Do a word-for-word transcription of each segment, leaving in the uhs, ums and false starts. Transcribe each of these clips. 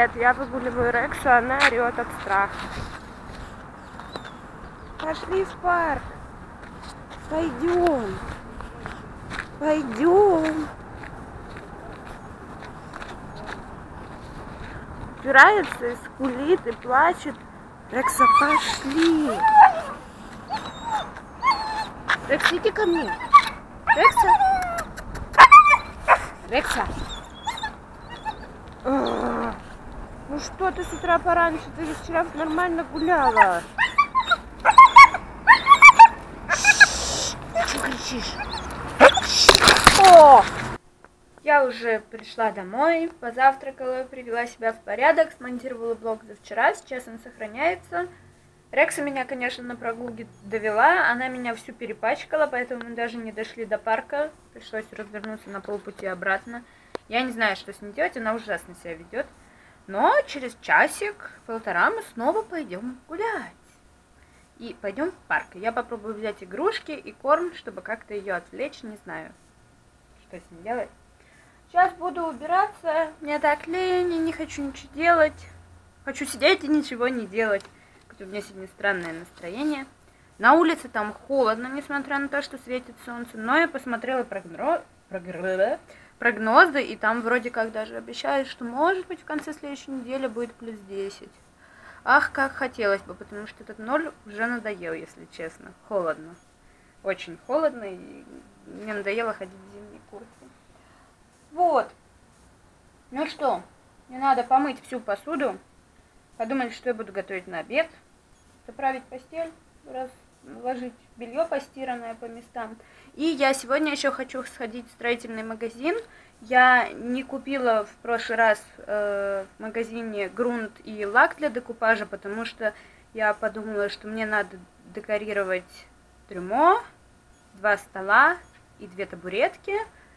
привет! Я выгуливаю Рексу, она орет от страха. Пошли в парк. Пойдем. Пойдем. Упирается и скулит, и плачет. Рекса, пошли. Рекс, иди ко мне. Рекса. Рекса. А, ну что ты с утра пораньше? Ты же вчера нормально гуляла. Что кричишь? О! Я уже пришла домой, позавтракала, привела себя в порядок, смонтировала блог за вчера, сейчас он сохраняется. Рекса меня, конечно, на прогулке довела, она меня всю перепачкала, поэтому мы даже не дошли до парка, пришлось развернуться на полпути обратно. Я не знаю, что с ней делать, она ужасно себя ведет, но через часик-полтора мы снова пойдем гулять. И пойдем в парк. Я попробую взять игрушки и корм, чтобы как-то ее отвлечь, не знаю, что с ней делать. Сейчас буду убираться, мне так лень, не хочу ничего делать. Хочу сидеть и ничего не делать. У меня сегодня странное настроение. На улице там холодно, несмотря на то, что светит солнце. Но я посмотрела прогноз... прогнозы, и там вроде как даже обещают, что может быть в конце следующей недели будет плюс десять. Ах, как хотелось бы, потому что этот ноль уже надоел, если честно. Холодно. Очень холодно, и мне надоело ходить в зимней куртке. Вот. Ну что, мне надо помыть всю посуду, подумать, что я буду готовить на обед, заправить постель, разложить белье постиранное по местам. И я сегодня еще хочу сходить в строительный магазин. Я не купила в прошлый раз э, в магазине грунт и лак для декупажа, потому что я подумала, что мне надо декорировать трюмо, два стола и две табуретки.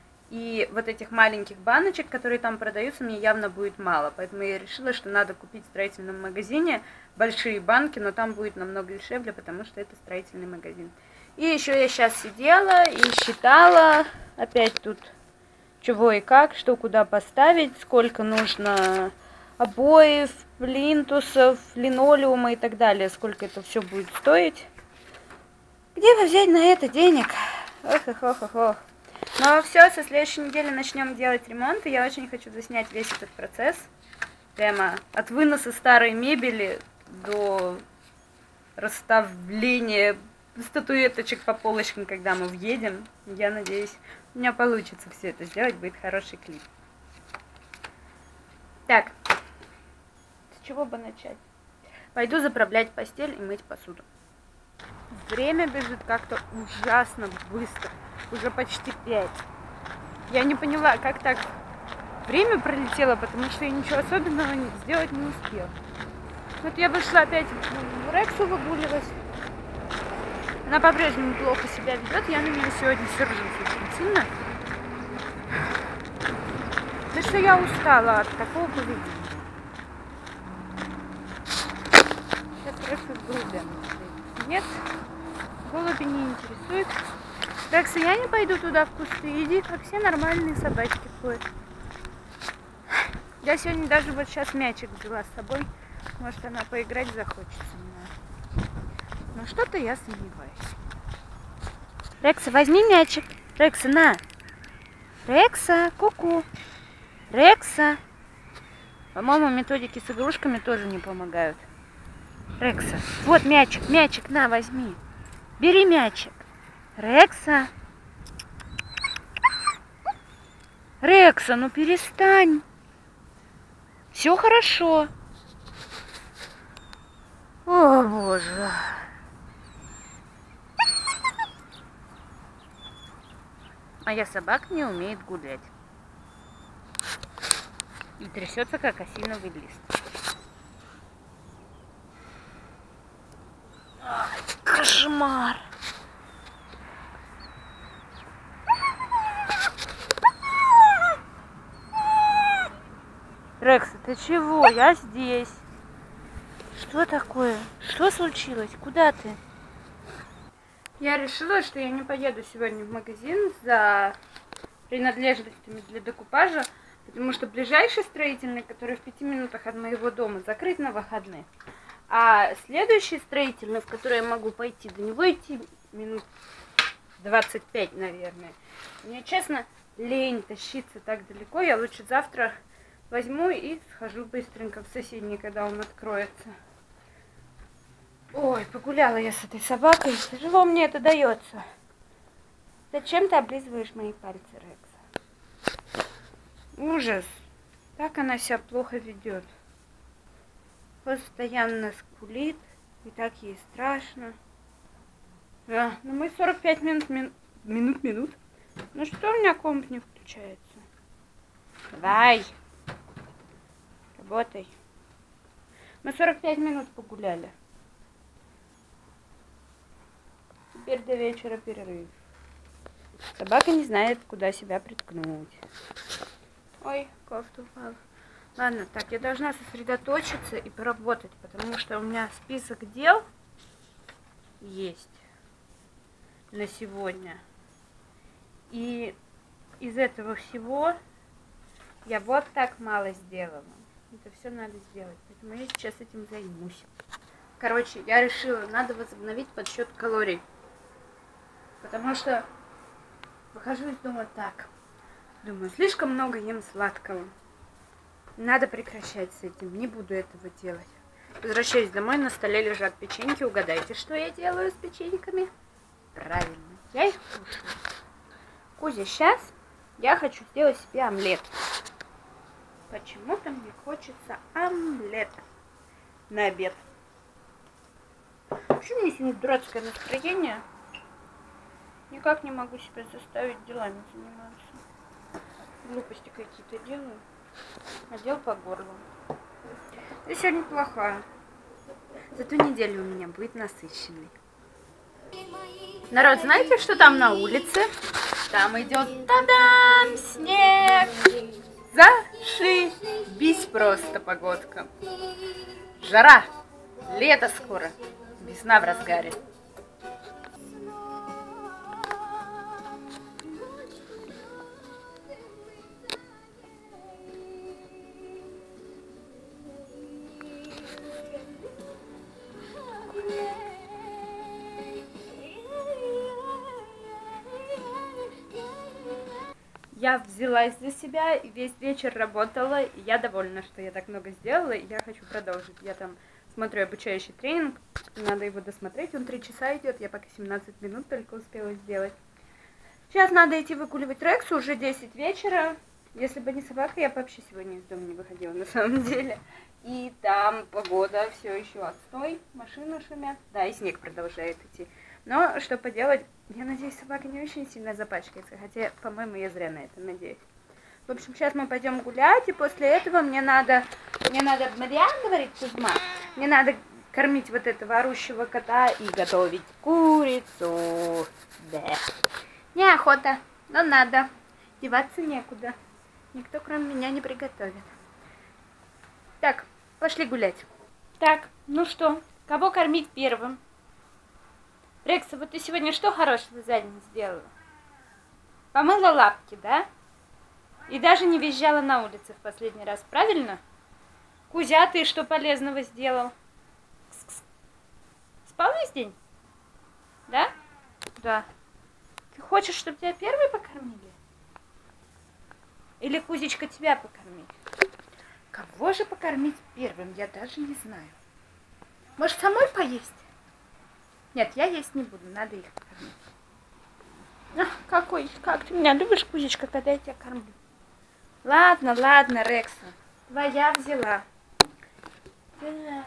И вот этих маленьких баночек, которые там продаются, мне явно будет мало. Поэтому я решила, что надо купить в строительном магазине большие банки, но там будет намного дешевле, потому что это строительный магазин. И еще я сейчас сидела и считала опять тут чего и как, что куда поставить, сколько нужно обоев, плинтусов, линолеума и так далее, сколько это все будет стоить. Где бы взять на это денег? Ох, ох, ох, ох, ох. Но все, со следующей недели начнем делать ремонт, и я очень хочу заснять весь этот процесс. Прямо от выноса старой мебели до расставления статуэточек по полочкам, когда мы въедем. Я надеюсь, у меня получится все это сделать, будет хороший клип. Так, с чего бы начать? Пойду заправлять постель и мыть посуду. Время бежит как-то ужасно быстро. Уже почти пять. Я не поняла, как так время пролетело, потому что я ничего особенного сделать не успела. Вот я вышла опять в Рексу выгуливать. Она по-прежнему плохо себя ведет. Я на нее сегодня сержусь очень сильно. Да что я устала от такого поведения. Сейчас просто с голубями. Нет, голуби не интересуют. Рекса, я не пойду туда в кусты. Иди, как все нормальные собачки ходят. Я сегодня даже вот сейчас мячик взяла с собой. Может, она поиграть захочется. Но что-то я сомневаюсь. Рекса, возьми мячик. Рекса, на. Рекса, ку-ку. Рекса. По-моему, методики с игрушками тоже не помогают. Рекса, вот мячик, мячик, на, возьми. Бери мячик. Рекса. Рекса, ну перестань. Все хорошо. О, боже. Моя собака не умеет гулять. И трясется, как осиновый лист. Ай, кошмар. Рекса, ты чего? Я здесь. Что такое? Что случилось? Куда ты? Я решила, что я не поеду сегодня в магазин за принадлежностями для декупажа, Потому что ближайший строительный, который в пяти минутах от моего дома, закрыт на выходные. А следующий строительный, в который я могу пойти, до него идти минут двадцать пять, наверное. Мне, честно, лень тащиться так далеко. Я лучше завтра возьму и схожу быстренько в соседний, когда он откроется. Ой, погуляла я с этой собакой. Тяжело мне это дается. Зачем ты облизываешь мои пальцы, Рекса? Ужас. Так она себя плохо ведет. Постоянно скулит. И так ей страшно. А, ну мы сорок пять минут, мин... минут, минут. Ну что у меня комп не включается? Давай. Работай. Мы сорок пять минут погуляли. Теперь до вечера перерыв. Собака не знает, куда себя приткнуть. Ой, кофта упала. Ладно, так, я должна сосредоточиться и поработать, потому что у меня список дел есть на сегодня. И из этого всего я вот так мало сделала. Это все надо сделать, поэтому я сейчас этим займусь. Короче, я решила, надо возобновить подсчет калорий. Потому что выхожу из дома так. Думаю, слишком много ем сладкого. Надо прекращать с этим. Не буду этого делать. Возвращаюсь домой, на столе лежат печеньки. Угадайте, что я делаю с печеньками? Правильно, я их кушаю. Кузя, сейчас я хочу сделать себе омлет. Почему-то мне хочется омлет на обед. Вообще у меня сегодня дурацкое настроение. Никак не могу себя заставить делами заниматься. Глупости какие-то делаю. А дел по горлу. Я сегодня плохая. Зато неделя у меня будет насыщенной. Народ, знаете, что там на улице? Там идет, та-дам, снег. Зашибись просто погодка. Жара. Лето скоро. Весна в разгаре. Я взялась за себя и весь вечер работала, и я довольна, что я так много сделала, и я хочу продолжить. Я там смотрю обучающий тренинг, надо его досмотреть, он три часа идет, я пока семнадцать минут только успела сделать. Сейчас надо идти выгуливать Рексу, уже десять вечера. Если бы не собака, я бы вообще сегодня из дома не выходила на самом деле. И там погода все еще отстой, машины шумят, да, и снег продолжает идти. Но что поделать, я надеюсь, собака не очень сильно запачкается, хотя, по-моему, я зря на это надеюсь. В общем, сейчас мы пойдем гулять, и после этого мне надо, мне надо, Мариан, говорит Кузьма, мне надо кормить вот этого орущего кота и готовить курицу. Да. Неохота, но надо, деваться некуда. Никто, кроме меня, не приготовит. Так, пошли гулять. Так, ну что, кого кормить первым? Рекса, вот ты сегодня что хорошего за день сделала? Помыла лапки, да? И даже не визжала на улице в последний раз, правильно? Кузя, ты что полезного сделал? Кс-кс. Спал весь день? Да? Да. Ты хочешь, чтобы тебя первый покормили? Или Кузечка тебя покормить? Кого же покормить первым, я даже не знаю. Может, самой поесть? Нет, я есть не буду, надо их покормить. Ах, какой, как ты меня любишь, Кузечка, когда я тебя кормлю? Ладно, ладно, Рекса, твоя взяла. Так.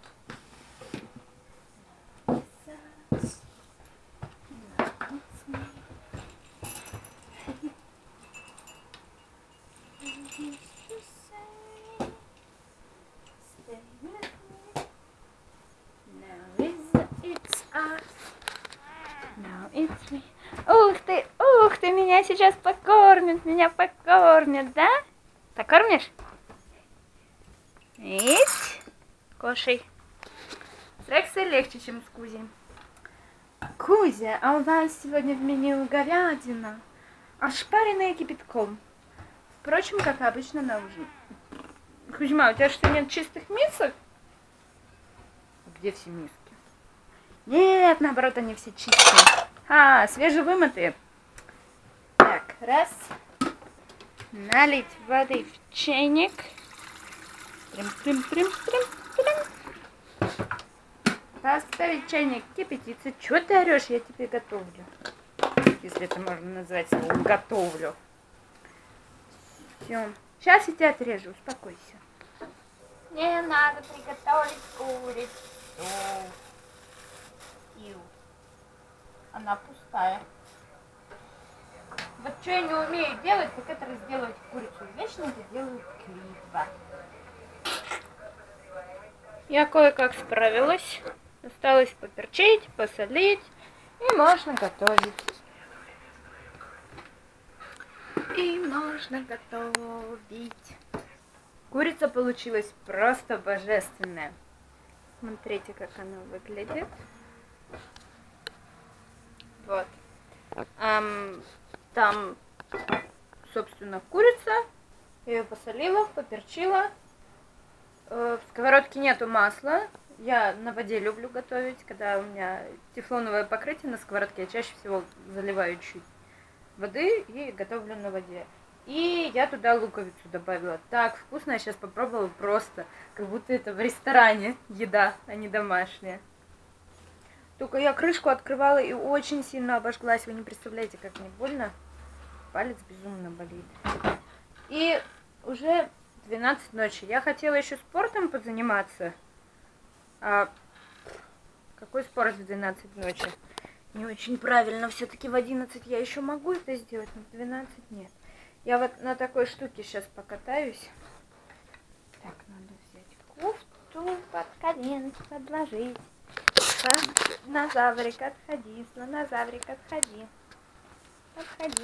Ух ты, ух ты, меня сейчас покормят, меня покормят, да? Покормишь? Есть? Кушай. С Рексой легче, чем с Кузей. Кузя, а у вас сегодня в меню говядина, ошпаренная кипятком, Впрочем, как обычно на ужин. Кузьма, у тебя что, нет чистых мисок? Где все миски? Нет, наоборот, они все чистые. А, свежевымытые. Так, раз. Налить воды в чайник. Трим-трим-трим-трим-трим. Поставить чайник кипятиться. Чего ты орешь? Я тебе готовлю. Если это можно назвать словом готовлю. Все. Сейчас я тебя отрежу, успокойся. Мне надо приготовить курицу. Ил. Она пустая. Вот что я не умею делать, так это разделывать курицу. Вечно это делаю криво. Я кое-как справилась. Осталось поперчить, посолить. И можно готовить. И можно готовить. Курица получилась просто божественная. Смотрите, как она выглядит. Вот. Эм, там, собственно, курица. Я ее посолила, поперчила. Э, в сковородке нету масла. Я на воде люблю готовить. Когда у меня тефлоновое покрытие на сковородке, я чаще всего заливаю чуть воды и готовлю на воде. И я туда луковицу добавила. Так вкусно, я сейчас попробовала просто, как будто это в ресторане еда, а не домашняя. Только я крышку открывала и очень сильно обожглась. Вы не представляете, как мне больно. Палец безумно болит. И уже двенадцать ночи. Я хотела еще спортом позаниматься. А какой спорт в двенадцать ночи? Не очень правильно. Все-таки в одиннадцать я еще могу это сделать, но в двенадцать нет. Я вот на такой штуке сейчас покатаюсь. Так, надо взять кофту под коленки, подложить. Слонозаврик, отходи, слонозаврик, отходи. Отходи.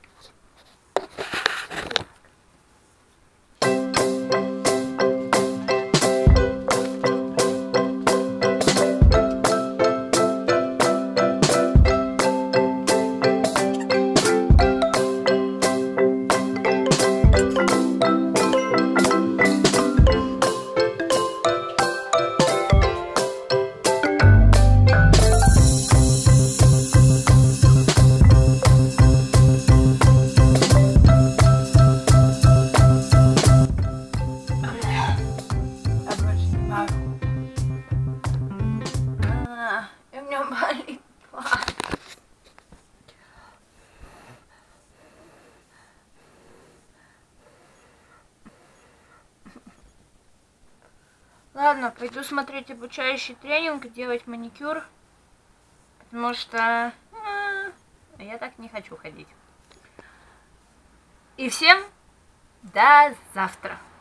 Ладно, пойду смотреть обучающий тренинг, делать маникюр, потому что а, я так не хочу ходить. И всем до завтра.